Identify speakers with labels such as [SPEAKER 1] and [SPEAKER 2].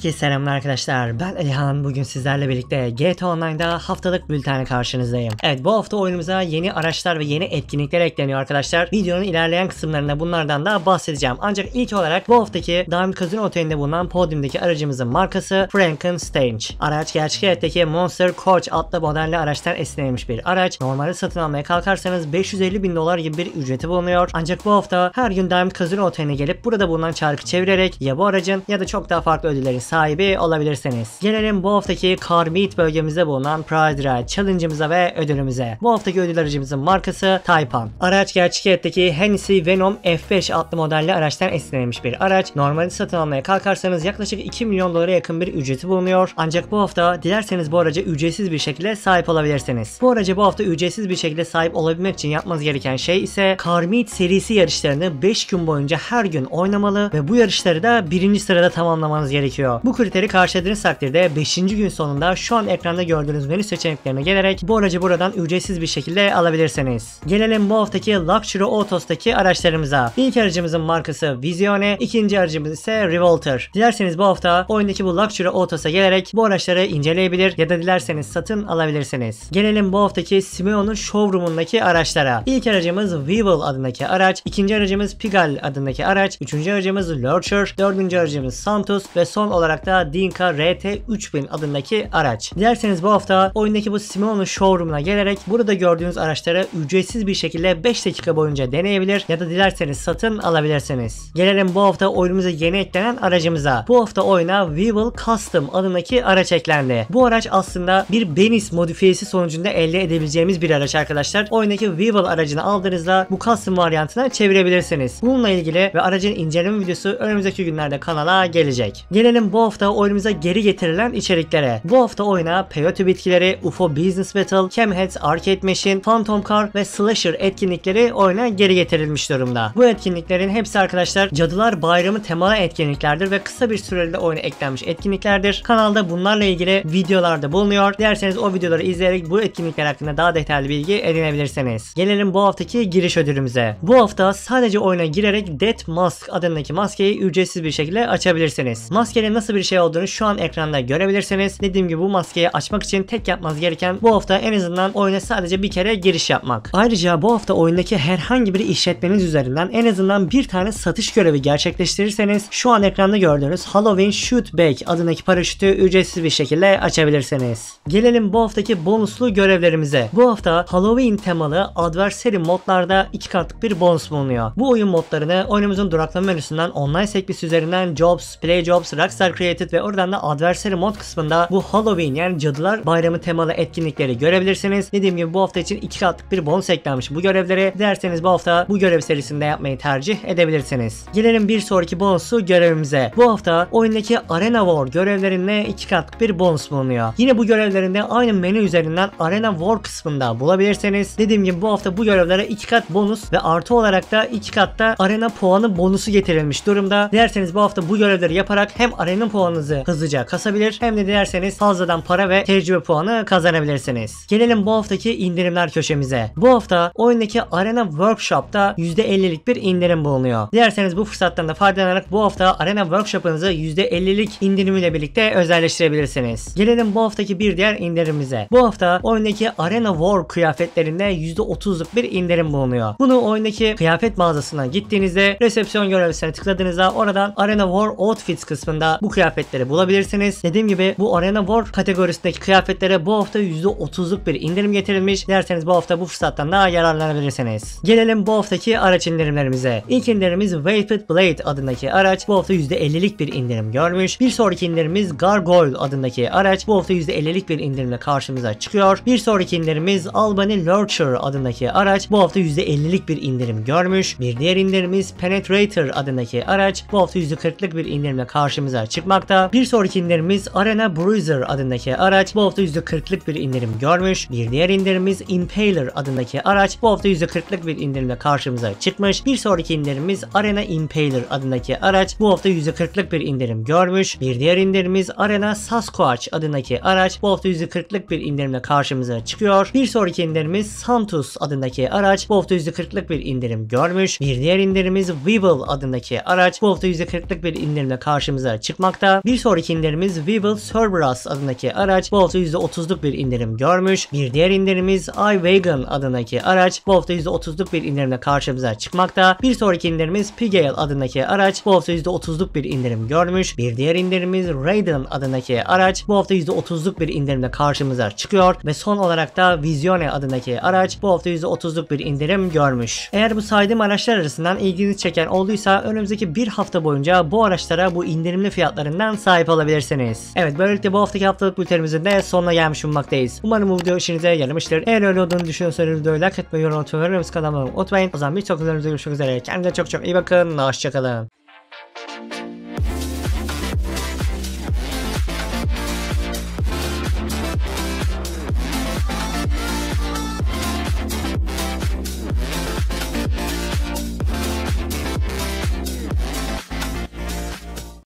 [SPEAKER 1] Herkese selamlar arkadaşlar. Ben Alihan. Bugün sizlerle birlikte GTA Online'da haftalık bültenle karşınızdayım. Evet, bu hafta oyunumuza yeni araçlar ve yeni etkinlikler ekleniyor arkadaşlar. Videonun ilerleyen kısımlarında bunlardan da bahsedeceğim. Ancak ilk olarak bu haftaki Diamond Casino Oteli'nde bulunan podyumdaki aracımızın markası Frankenstein. Araç gerçek hayattaki Monster Coach adlı modelli araçtan esinlenmiş bir araç. Normalde satın almaya kalkarsanız $550.000 gibi bir ücreti bulunuyor. Ancak bu hafta her gün Diamond Casino Oteli'ne gelip burada bulunan çarkı çevirerek ya bu aracın ya da çok daha farklı ödüllerin sahibi olabilirsiniz. Gelelim bu haftaki Car Meet bölgemizde bulunan Pride Ride Challenge'ımıza ve ödülümüze. Bu haftaki ödül aracımızın markası Taypan. Araç gerçek hayattaki Hennessy Venom F5 adlı modelli araçtan esinlenmiş bir araç. Normalde satın almaya kalkarsanız yaklaşık $2 milyon yakın bir ücreti bulunuyor. Ancak bu hafta dilerseniz bu araca ücretsiz bir şekilde sahip olabilirsiniz. Bu araca bu hafta ücretsiz bir şekilde sahip olabilmek için yapmanız gereken şey ise Car Meet serisi yarışlarını 5 gün boyunca her gün oynamalı ve bu yarışları da 1. sırada tamamlamanız gerekiyor. Bu kriteri karşıladığınız takdirde 5. gün sonunda şu an ekranda gördüğünüz menü seçeneklerine gelerek bu aracı buradan ücretsiz bir şekilde alabilirsiniz. Gelelim bu haftaki Luxury Autos'taki araçlarımıza. İlk aracımızın markası Vizione, ikinci aracımız ise Revolter. Dilerseniz bu hafta oyundaki bu Luxury Autos'a gelerek bu araçları inceleyebilir ya da dilerseniz satın alabilirsiniz. Gelelim bu haftaki Simeon'un showroom'undaki araçlara. İlk aracımız Weevil adındaki araç, ikinci aracımız Pigalle adındaki araç, üçüncü aracımız Lurcher, dördüncü aracımız Santos ve son olarak da Dinka RT3000 adındaki araç. Dilerseniz bu hafta oyundaki bu Simeon'un showroom'una gelerek burada gördüğünüz araçları ücretsiz bir şekilde 5 dakika boyunca deneyebilir ya da dilerseniz satın alabilirsiniz. Gelelim bu hafta oyunumuza yeni eklenen aracımıza. Bu hafta oyuna Weevil Custom adındaki araç eklendi. Bu araç aslında bir Benis modifiyesi sonucunda elde edebileceğimiz bir araç arkadaşlar. Oyundaki Weevil aracını aldığınızda bu custom varyantına çevirebilirsiniz. Bununla ilgili ve aracın inceleme videosu önümüzdeki günlerde kanala gelecek. Gelelim bu hafta oyunumuza geri getirilen içeriklere. Bu hafta oyuna Peyote bitkileri, UFO Business Battle, Camheads Arcade Machine, Phantom Car ve Slasher etkinlikleri oyuna geri getirilmiş durumda. Bu etkinliklerin hepsi arkadaşlar Cadılar Bayramı temalı etkinliklerdir ve kısa bir sürede oyuna eklenmiş etkinliklerdir. Kanalda bunlarla ilgili videolarda bulunuyor. Dilerseniz o videoları izleyerek bu etkinlikler hakkında daha detaylı bilgi edinebilirsiniz. Gelelim bu haftaki giriş ödülümüze. Bu hafta sadece oyuna girerek Death Mask adındaki maskeyi ücretsiz bir şekilde açabilirsiniz. Maskenin nasıl bir şey olduğunu şu an ekranda görebilirsiniz. Dediğim gibi bu maskeyi açmak için tek yapmanız gereken bu hafta en azından oyuna sadece bir kere giriş yapmak. Ayrıca bu hafta oyundaki herhangi bir işletmeniz üzerinden en azından bir tane satış görevi gerçekleştirirseniz şu an ekranda gördüğünüz Halloween Shoot Back adındaki paraşütü ücretsiz bir şekilde açabilirsiniz. Gelelim bu haftaki bonuslu görevlerimize. Bu hafta Halloween temalı Adversary modlarda 2 katlık bir bonus bulunuyor. Bu oyun modlarını oyunumuzun duraklama menüsünden online sekmesi üzerinden Jobs, Play Jobs, Rockstar Created ve oradan da Adversary mod kısmında bu Halloween yani Cadılar Bayramı temalı etkinlikleri görebilirsiniz. Dediğim gibi bu hafta için 2 katlık bir bonus eklenmiş bu görevlere. Dilerseniz bu hafta bu görev serisinde yapmayı tercih edebilirsiniz. Gelelim bir sonraki bonuslu görevimize. Bu hafta oyundaki Arena War görevlerinde 2 katlık bir bonus bulunuyor. Yine bu görevlerinde aynı menü üzerinden Arena War kısmında bulabilirsiniz. Dediğim gibi bu hafta bu görevlere 2 kat bonus ve artı olarak da 2 katta arena puanı bonusu getirilmiş durumda. Dilerseniz bu hafta bu görevleri yaparak hem arena puanınızı hızlıca kasabilir hem de dilerseniz fazladan para ve tecrübe puanı kazanabilirsiniz. Gelelim bu haftaki indirimler köşemize. Bu hafta oyundaki Arena Workshop'ta %50'lik bir indirim bulunuyor. Dilerseniz bu fırsattan da faydalanarak bu hafta Arena Workshop'ınızı %50'lik indirimiyle birlikte özelleştirebilirsiniz. Gelelim bu haftaki bir diğer indirimimize. Bu hafta oyundaki Arena War kıyafetlerinde %30'luk bir indirim bulunuyor. Bunu oyundaki kıyafet mağazasına gittiğinizde resepsiyon görevlisine tıkladığınızda oradan Arena War Outfits kısmında bu kıyafetleri bulabilirsiniz. Dediğim gibi bu Arena War kategorisindeki kıyafetlere bu hafta %30'luk bir indirim getirilmiş. Dilerseniz bu hafta bu fırsattan da yararlanabilirsiniz. Gelelim bu haftaki araç indirimlerimize. İlk indirimimiz Vapid Blade adındaki araç bu hafta %50'lik bir indirim görmüş. Bir sonraki indirimimiz Gargoyle adındaki araç bu hafta %50'lik bir indirimle karşımıza çıkıyor. Bir sonraki indirimiz Albany Lurcher adındaki araç bu hafta %50'lik bir indirim görmüş. Bir diğer indirimimiz Penetrator adındaki araç bu hafta %40'lık bir indirimle karşımıza çıkmakta. Bir sonraki indirimimiz Arena Bruiser adındaki araç bu hafta %40'lık bir indirim görmüş. Bir diğer indirimimiz Impaler adındaki araç bu hafta %40'lık bir indirimle karşımıza çıkmış. Bir sonraki indirimimiz Arena Impaler adındaki araç bu hafta %40'lık bir indirim görmüş. Bir diğer indirimimiz Arena Sasquatch adındaki araç bu hafta %40'lık bir indirimle karşımıza çıkıyor. Bir sonraki indirimiz Santos adındaki araç bu hafta %40'lık bir indirim görmüş. Bir diğer indirimiz Weevil adındaki araç bu hafta %40'lık bir indirimle karşımıza çıkmakta. bulunmakta. Bir sonraki indirimimiz We Will Cerberus adındaki araç bu hafta %30'luk bir indirim görmüş. Bir diğer indirimimiz iWagon adındaki araç bu hafta %30'luk bir indirimle karşımıza çıkmakta. Bir sonraki indirimiz Pigale adındaki araç bu hafta %30'luk bir indirim görmüş. Bir diğer indirimiz Raiden adındaki araç bu hafta %30'luk bir indirimle karşımıza çıkıyor. Ve son olarak da Visione adındaki araç bu hafta %30'luk bir indirim görmüş. Eğer bu saydığım araçlar arasından ilginizi çeken olduysa önümüzdeki bir hafta boyunca bu araçlara bu indirimli fiyatlarından sahip olabilirsiniz. Evet, böylelikle bu haftaki haftalık bültenimizin de sonuna gelmiş bulunmaktayız. Umarım bu video işinize yaramıştır. Eğer öyle olduğunu düşünüyorsanız videoyu like etmeyi, yorum atmayı, kanalıma unutmayın. O zaman bir sonraki videomuzda görüşmek üzere. Kendinize çok çok iyi bakın. Hoşçakalın.